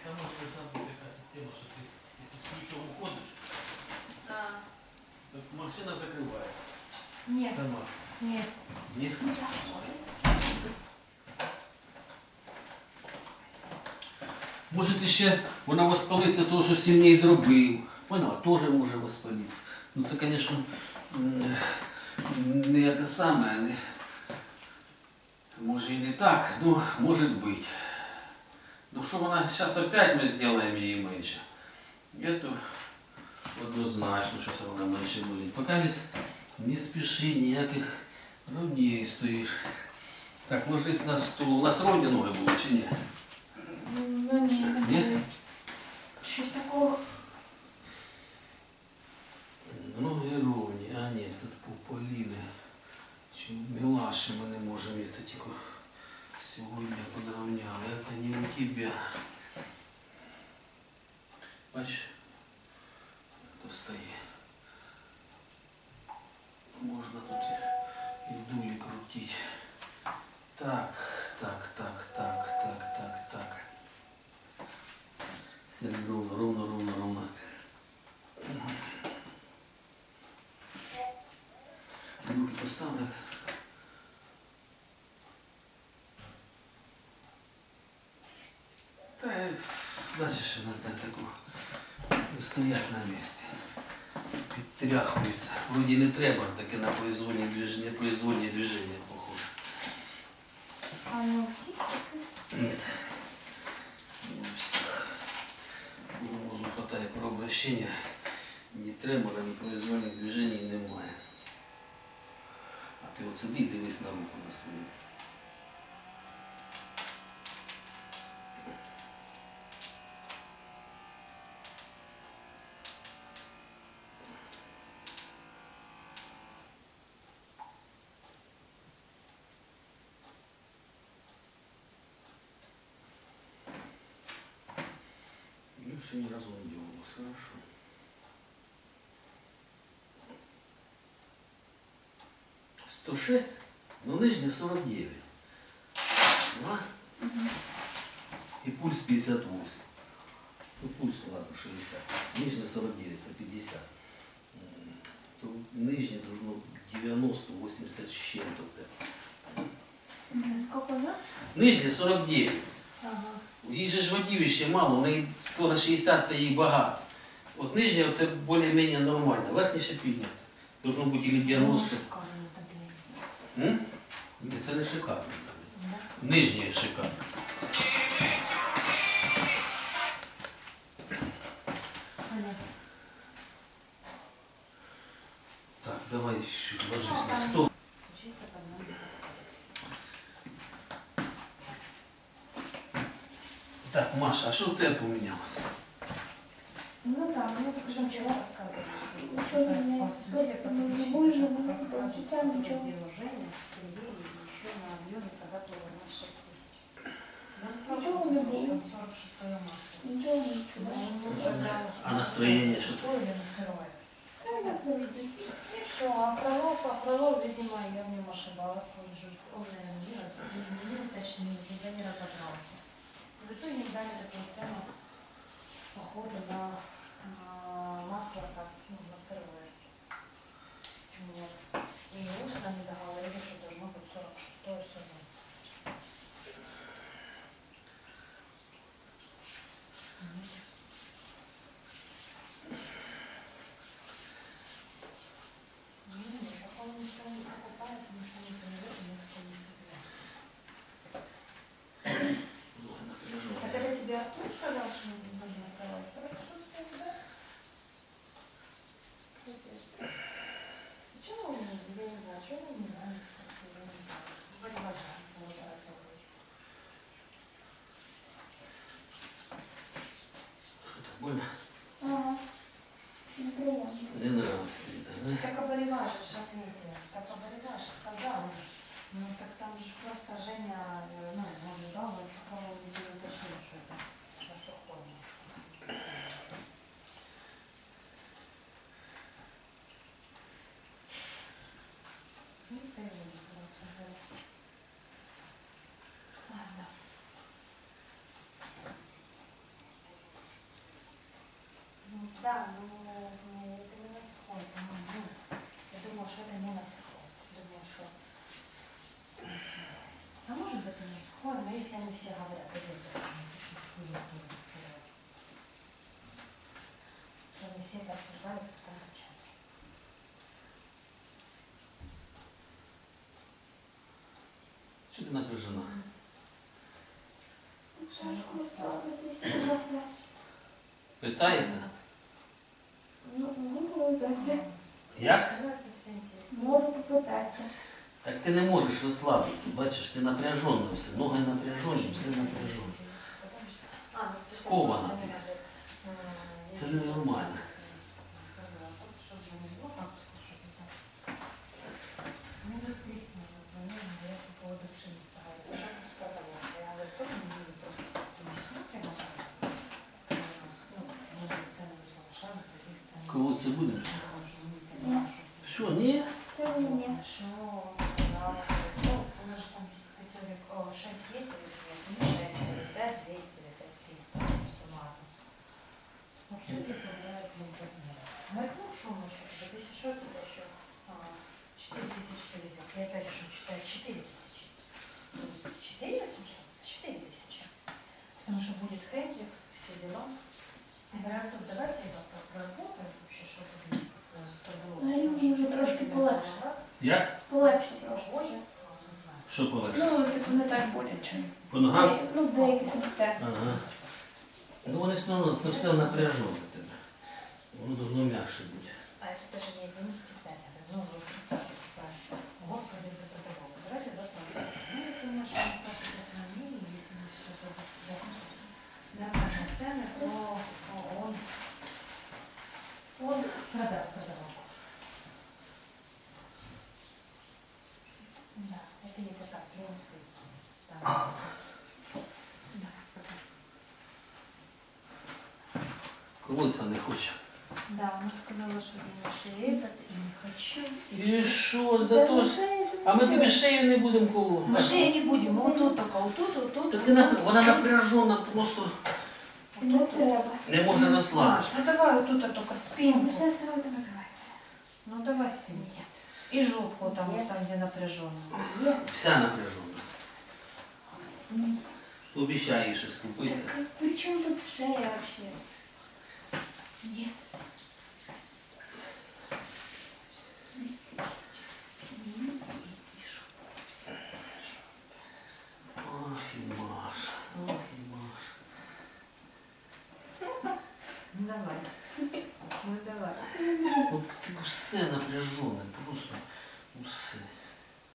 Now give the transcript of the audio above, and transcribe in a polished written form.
Там должна быть такая система, что ты, если с ключом уходишь, так машина закрывает. Нет. Сама. Нет. Нет? Може ще вона воспалиться того, що сильніше зробив. Поняла, теж може воспалитися. Ну це, звісно, не те саме, не, може і не так, ну, може бути. Ну що вона, зараз опять ми зробимо її менше. Это однозначно, що це вона менше буде. Поки не спіши, ніяких ровней стоїш. Так, ложись на стул. У нас ровні ноги були чи ні? Ну ні, Ні? щось такого. Ноги ровні, а ні, це Поліни. Чи Мілаші ми не можемо, це тільки сьогодні подравняли. Це не у тебе. Бачиш, достає. Можна тут і вдулі крутити. Так. Все ровно. Руки постав, так. Та, бачиш, вона таку не стоять на місці. Підтряхуються. Вроді не треба, таке на произвольні движення, похоже. А не у всіх? Нет. Не у всіх. Мозу хватає кровообращення. Ні тремора, ні произвольних движень немає. А ти от сиди і дивись на руку на свою. Еще ни разу не делалось, хорошо. «106», но нижняя 49. Да? И пульс 58. Ну, пульс, ладно, 60. Нижняя 49, это 50. То нижняя должно 90, 80 с чем-то. Сколько, да? Нижняя 49. Ага. Їй же ж водівище мало, у неї на 60 це їй багато. От нижня це більш-менш нормально, верхня ще піднята. Должно бути і 90. Шикарно таблетки. Ні, це не шикарно. Да? Нижня шикарно. Понятно. Так, давай ложись на стол. Чисто подмогу. Так, Маша, а що в тебе помінялося? Ну да, мне только что вчера рассказывали, что Ничего не посудится, не потому больно, что не как раз почитаю ничего. Женя, Сергей и еще на объеме когда-то у нас 6 тысяч. Ничего не будет. 46 марта. Ничего не чудо. А настроение что-то? Или на сырое. Как завжди. И все, а Фролов, видимо, я в нем ошибалась, он, наверное, не уточнил, я не разобрался. В итоге дали такую цену, походу, на масло, так, ну, на сырое. Вот. И устно они договорили, что должно быть 46-е сырое. Такого никто не покупает, никто не привез, никто не собирает. Так это тебе Артур сказал, что нужно оставаться? 46, да? Почему вы, я не знаю, что вы не нравится, я не знаю. Вроде важно. они все говорят, это очень хуже сказать. Что они все это обсуждают, потом молчат. Что ты напряжена? Шашку устала, здесь красна. Питаєшся? Ну, можу попитатися. Як? Становится все интересно. Можу попитатися. Так ти не можеш розслабитися, бачиш, ти напряжена все, ноги напряжені, все напряжено. Скована ти. Це ненормально. Кого це буде? Що, ні? Це ні. У нас же там хотели 6 есть или нет? Не 6, 5, 200 или 5, 300 суммарно. Ну, все это проверяет размеры. Ну, шум еще, это 1000 это еще 4000 повезет. Я опять же считаю 4000. 4800? 4000. Потому что будет Хендрикс, все дела. Говорят, тут давайте я завтра проработаю вообще, что-то с Мені вже трошки полегше. Як? Полегше трошки. Що полегше? Ну, типу, не так боляче. По ногам? Ну, в деяких місцях. Ага. Ну вони все одно, це все напряжено в тебе. Воно должно м'якше бути. А это даже не 95, это новый представьте, год за протокол. Давайте завтра. Ну, это наше статус сравнения, если мы сейчас нормальные цены, то он продавал. Да, это не так, да. Колодця не хоче. Да, она сказала, что я шею этот и не хочу. І що, за то ж... А ми тобі шею не будемо колоти. Мы шею не будем, мы вот тут только, вот тут, вот тут. Та ти вона напряжена, просто Не треба. не може розслабитися. Ну давай вот тут только спинку. Зараз тебе буде визивати. Ну давай спинку. И жопу там, вот там, где напряженно. Є. Вся напряжена. Обіцяй їй щось купити. Так, при чому тут шея взагалі? Ні. Ох, і Маша, ох, і Маша. Ну давай. Ну давай. От все напряжене, просто усе.